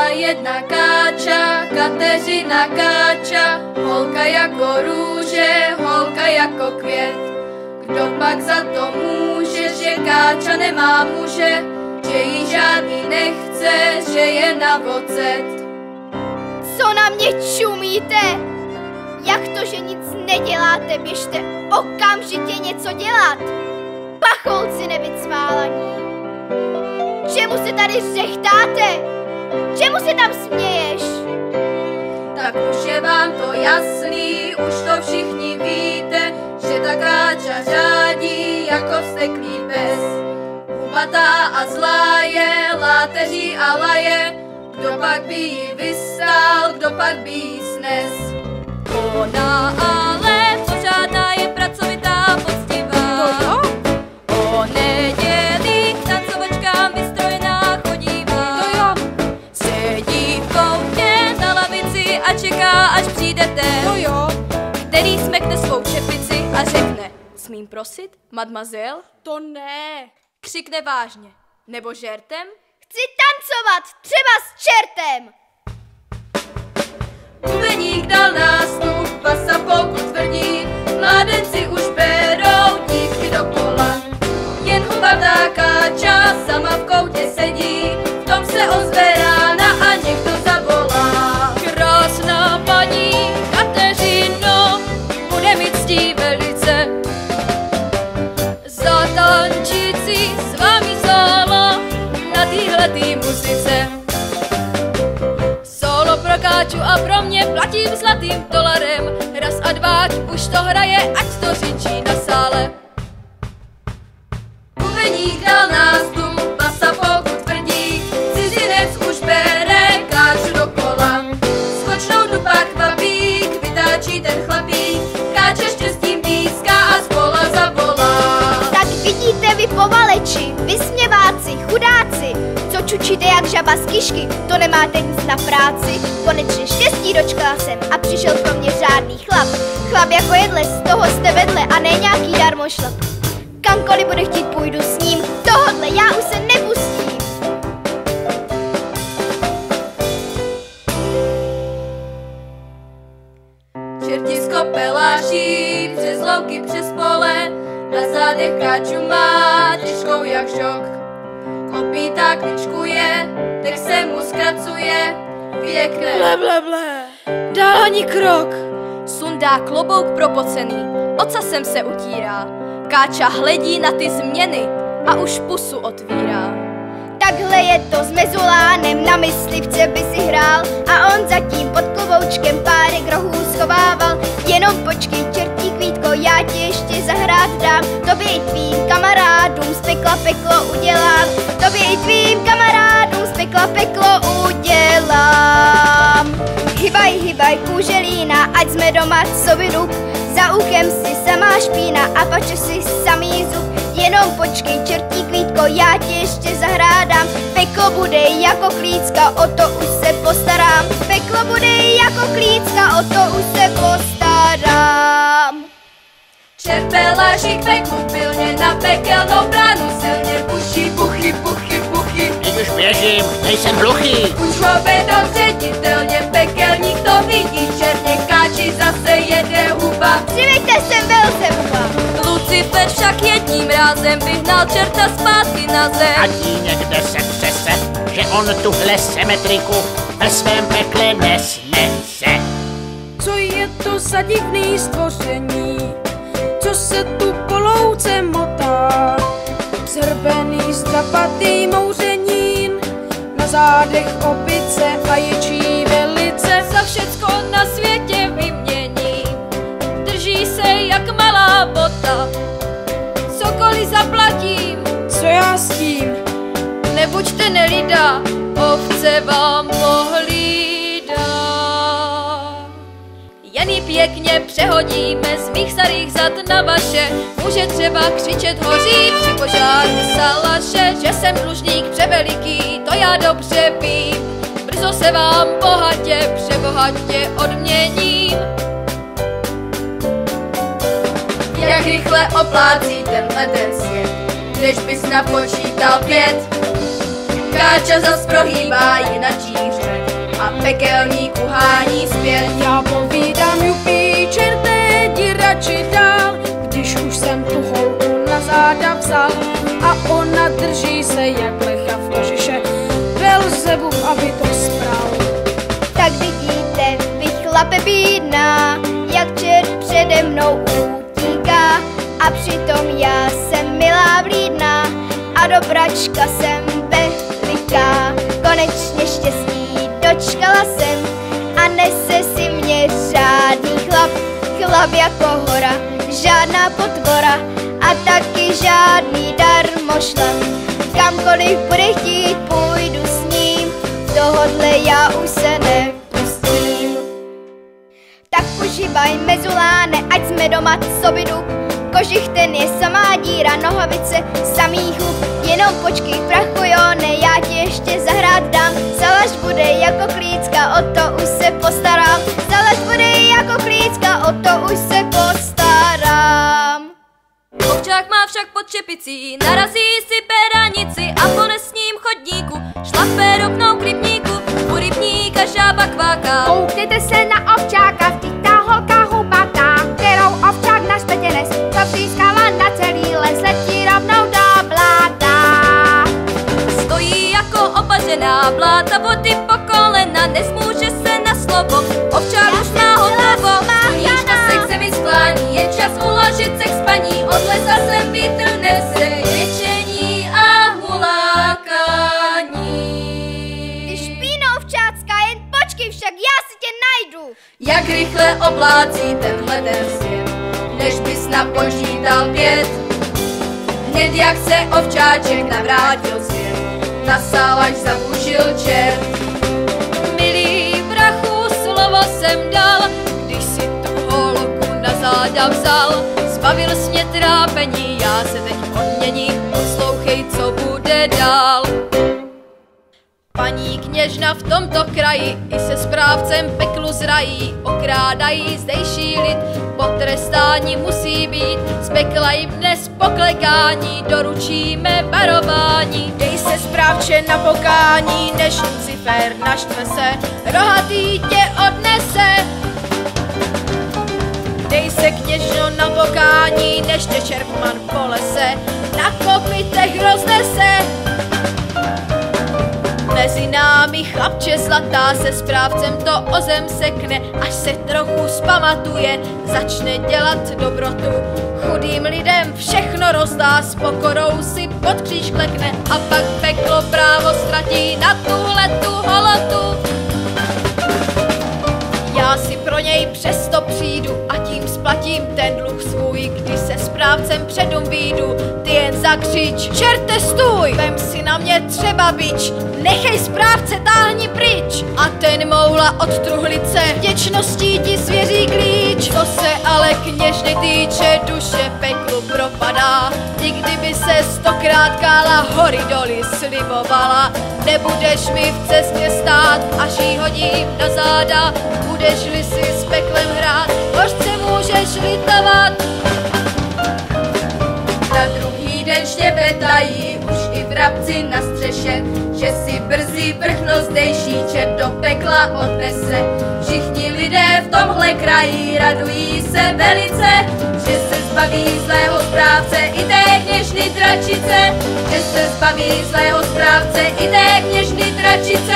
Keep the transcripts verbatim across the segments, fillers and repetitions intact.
jedna Káča, Kateřina Káča, holka jako růže, holka jako květ. Kdo pak za to může, že Káča nemá muže, že jí žádný nechce, že je na vocet. Co na mě čumíte? Jak to, že nic neděláte? Běžte okamžitě něco dělat! Pacholci nevycválaní! Čemu se tady řechtáte? Čemu se tam směješ? Tak už je vám to jasný, už to všichni víte, že ta Káča řádí jako vzteklý pes. Hubatá a zlá je, láteří a laje, kdo pak by jí vystál, kdo pak by jí snes. Ona ale pořádná je pracovitá, poctivá. No, O nedělích tancovačkám vystrojená chodívá. jo. Sedí v koutě na lavici a čeká, až přijdete. No jo. Který smekne svou čepici a řekne: smím prosit, mademoiselle? To ne. Křikne vážně. Nebo žertem? Chci tancovat, třeba s čertem. Bubeník dal nástup, basa polku tvrdí, mládenci už berou dívky do kola. Jen hubatá Káča sama v koutě sedí, v tom se ozve rána a někdo zavolá. Krásná paní Kateřino, bude mi ctí velice zatančit si s vámi solo na téhletý muzice. Solo pro Káču a pro mě platím zlatým dolarem, raz a dva, už to hraje, ať to řinčí na sále. Bubeník dal nástup, basa polku tvrdí, cizinec už bere Káču do kola. Skočnou tu pak kvapík, vytáčí ten chlapík, Káča štěstím píská a z kola zavolá. Tak vidíte vy povaleči, vysměváci, chudáci, co čučíte jak žaba z kyšky, to nemáte nic na práci. Konečně štěstí dočkala jsem a přišel pro mě řádný chlap. Chlap jako jedle, z toho jste vedle a ne nějaký darmošlap. Kamkoliv bude chtít, půjdu s ním, tohodle já už se nepustím. Čerti z kopeláší, přes louky, přes pole, na zádech Káču má, těžkou jak žok. Kopítá kličkuje, dech se mu zkracuje, vyjekne ble, ble, ble, dál ani krok. Sundá klobouk propocený, ocasem se utírá, Káča hledí na ty změny a už pusu otvírá. Takhle je to s mezulánem, na myslivce by si hrál a on zatím pod kloboučkem párek rohů schovával. Jenom počkej, čertí kvítko, já ti ještě zahrát dám, tobě i tvým kamarádům z pekla peklo udělám, tobě i tvým kamarádům z pekla peklo udělám. Hybaj, hybaj, kůželína, ať jsme doma coby rub, za uchem si samá špína a pače si samý zub. Jenom počkej, čertí kvítko, já ti ještě zahrádám, peklo bude jako klícka, o to už se postarám. Peklo bude jako klícka, o to už se postarám. Čerpelášik peklu pilně na pekelnou bránu silně buší, puchy, puchy, puchy. Teď už běžím, nejsem hluchý. Už obedou ředitelně, pekelník to vidí, černě Káči zase jede huba. Přiveďte sem Belzebuba. Lucifer však jedním rázem vyhnal čerta zpátky na zem. Ať jí někde se přese, že on tuhle symetriku ve svém pekle nesnese. Co je to za divný stvoření, co se tu po louce motá? Zhrbený strapatý mouřením, na zádech opice a ječí velice. Za všecko na světě vymění, drží se jak malá bota. Cokoliv zaplatím, Co já s tím? nebuďte nelida, ovce vám pohlídá. Jen ji pěkně přehodíme z mých starých zad na vaše. Může třeba křičet hoří při požáru salaše, že jsem dlužník převeliký, to já dobře vím. Brzo se vám bohatě, přebohatě odměním. Jak rychle oplácí tenhle ten svět, než bys napočítal pět. Káča zas prohýbá ji na číře, a pekelníku hání zpět. Já povídám, jupí, čerté, jdi radši dál, když už jsem tu holku na záda vzal a ona drží se jak lecha v kožiše, Belzebub, aby to spral. Tak vidíte, vy chlape bídná, jak čert přede mnou utíká, a přitom já jsem milá vlídná a dobračka jsem veliká. Konečně štěstí dočkala jsem a nese si mě řádný chlap, chlap jako hora, žádná potvora a taky žádný darmošlap. Kamkoliv bude chtít, půjdu s ním, tohodle já už se nepustím. Tak užívaj mezuláne, ať jsme doma, co by dub. Kožich ten je samá díra, nohavice samý hub. Jenom počkej, prachu jo, ne, já ti ještě zahrát dám. Zalaž bude jako klícka, o to už se postarám. Zalaž bude jako klícka, o to už se postarám. Ovčák má však pod čepicí, narazí si peranici a po lesním chodníku šlape rovnou k rybníku, u rybníka žába kváká. Koukněte se na ovčáka, vtítá holka hubatá, kterou ovčák na špetě nes, co přískala na celý les, letí rovnou do bláta. Stojí jako opařená, bláta vody po kolena, nezmůže se na slovo, ovčák už má hotovo. Stojíš na se k zemi sklání, je čas uložit se k spaní, od lesa sem vítr nese ječení a hulákání. Ty špíno ovčácká, jen počkej však, já si tě najdu. Jak rychle oblácí tenhle ten svět, než bys napočítal pět. Hned jak se ovčáček navrátil svět, nasál až zabušil čert. Milý brachu, slovo jsem dal, když si tu holku na záda vzal. Zbavil jsi mě trápení, já se teď odměním, poslouchej, co bude dál. Paní kněžna v tomto kraji i se správcem peklu zrají, okrádají zdejší lid, potrestání musí být, z pekla jim dnes poklekání, doručíme varování. Dej se správče na pokání, než Lucifer naštve se, rohatý tě odnese. Dej se kněžno na pokání, než tě čerpman po lese, na kopytech roznese. Mezi námi chlapče zlatá se správcem to o zem sekne, až se trochu zpamatuje, začne dělat dobrotu. Chudým lidem všechno rozdá, s pokorou si pod kříž klekne a pak peklo právo ztratí na tuhletu holotu. Já si pro něj přesto přijdu a tím splatím ten dluh svůj, když se správcem předum výjdu. Ty jen zakřič, čerte stůj, vem si na mě třeba bič, nechej správce, táhni pryč. A ten moula od truhlice vděčností ti svěří klíč. Co se ale kněžny týče, duše peklu propadá. I kdyby se stokrát kála hory doly slibovala, nebudeš mi v cestě stát, až jí hodím na záda. Budeš-li si s peklem hrát, hořce můžeš litovat. Na druhý den štěpetají už i vrabci na střeše, že si brzy vrchno zdejší čert do pekla odnese. Všichni lidé v tomhle kraji radují se velice, že se zbaví zlého správce i té kněžny dračice. Že se zbaví zlého správce i té kněžny dračice.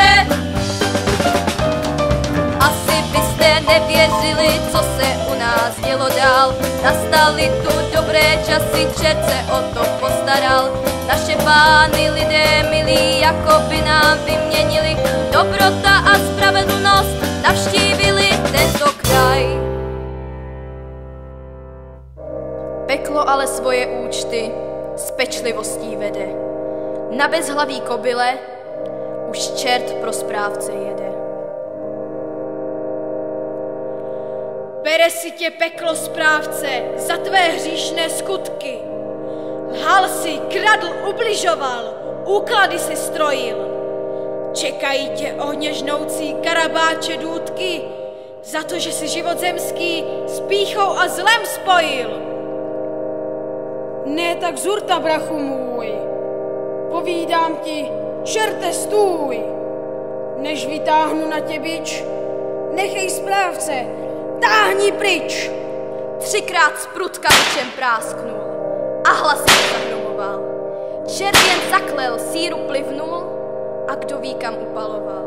Asi byste nevěřili, co se u nás dělo dál. Nastaly tu dobré časy, čert se o to postaral. Naše pány lidé milí, jako by nám vyměnili. Dobrota a spravedlnost navštívili tento kraj. Peklo ale svoje účty s pečlivostí vede. Na bezhlavý kobyle už čert pro správce jede. Bere si tě peklo správce za tvé hříšné skutky. Lhal si, kradl, ubližoval, úklady si strojil. Čekají tě ohněžnoucí karabáče důtky za to, že si život zemský s pýchou a zlem spojil. Ne tak zurta, brachu můj, povídám ti, čerte stůj. Než vytáhnu na tě bič, nechej správce, táhni pryč. Třikrát z prutka bičem prásknul a hlasem zahromoval. Čert jen zaklel, síru plivnul a kdo ví kam upaloval.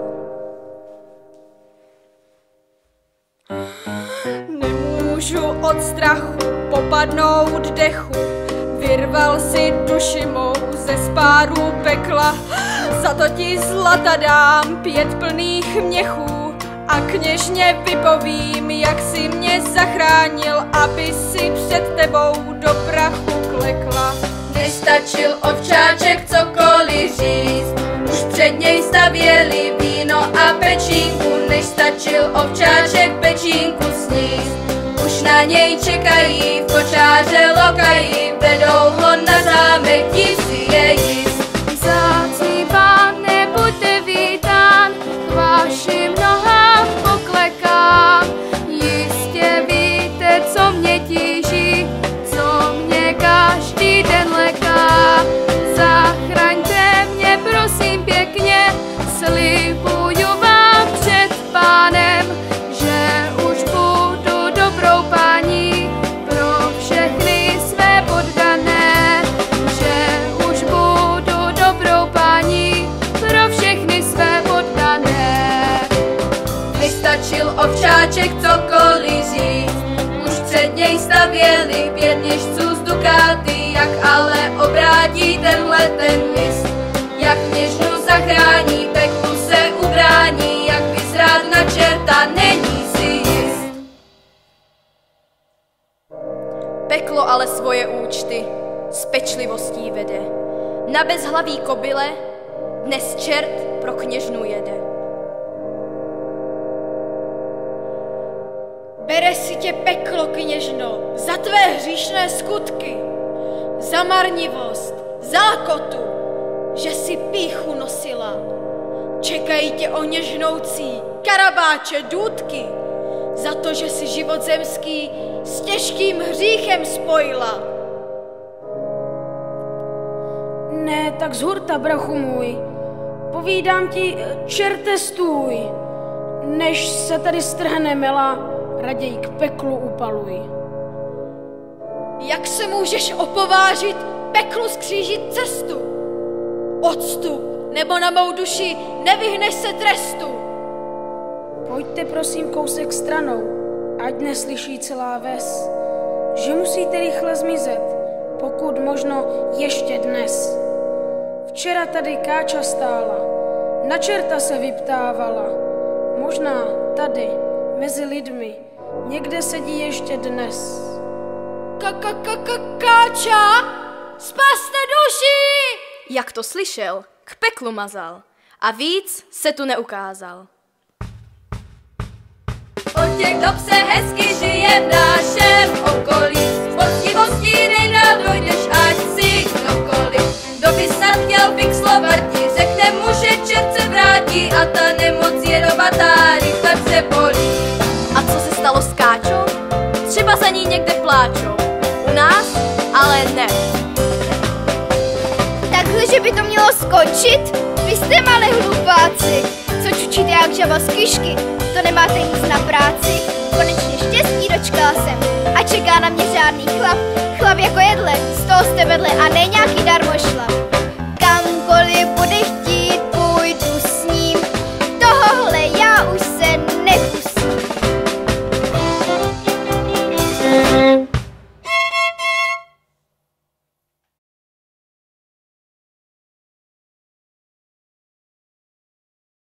Nemůžu od strachu popadnout dechu, vyrval si duši mou ze spáru pekla, za to ti zlata dám pět plných měchů a kněžně vypovím, jak si mě zachránil, aby si před tebou do prachu klekla. Nestačil ovčáček cokoliv říct, už před něj stavěli víno a pečínku, než stačil ovčáček pečínku sníst. Už na něj čekají v kočáře lokaji, vedou ho na zámek, tím si je jist. Vzácný pane, buďte vítán, k vašim nohám poklekám. Jistě víte, co mě tíží, co mě každý den leká. Zachraňte mě, prosím pěkně, slibuju vám před pánem, že už budu dobrou paní pro všechny své poddané, že už budu dobrou paní pro všechny své poddané. Nestačil ovčáček cokoliv říct, už před něj stavěli pět měšců z dukáty, jak ale obrátí tenhle ten list, jak kněžnu zachrání, peklu se ubrání, jak vyzrát na čerta, není si jist. Peklo ale svoje účty s pečlivostí vede. Na bezhlaví kobyle dnes čert pro kněžnu jede. Bere si tě peklo, kněžno, za tvé hříšné skutky, za marnivost, za lakotu, že si pýchu nosila. Čekají tě oněžnoucí karabáče, důtky, za to, že si život zemský s těžkým hříchem spojila. Ne, tak z hurta, brachu můj, povídám ti, čerte stůj, než se tady strhne mela, raději k peklu upaluj. Jak se můžeš opovážit peklu skřížit cestu? Odstup, nebo na mou duši nevyhneš se trestu. Pojďte prosím kousek stranou, ať neslyší celá ves, že musíte rychle zmizet, pokud možno ještě dnes. Včera tady káča stála, na čerta se vyptávala, možná tady, mezi lidmi, někde sedí ještě dnes. Káča, spaste duši! Jak to slyšel, k peklu mazal a víc se tu neukázal. Od těch dob se hezky žije v našem okolí, z poctivostí nejda dojdeš, ať si kdokoliv. Kdo by snad chtěl fixlovat ti, řekne mu, že čert se vrátí a ta nemoc jedovatá rychle přebolí. A co se stalo s káčou? Třeba za ní někde pláčou. U nás ale ne. Takhle, že by to mělo skočit? Vy jste malé hlupáci, co čučíte jak žaba z kyšky, to nemáte nic na práci. Konečně štěstí dočkala jsem a čeká na mě žádný chlap. Chlap jako jedle, z toho jste vedle a ne nějaký darmošlap.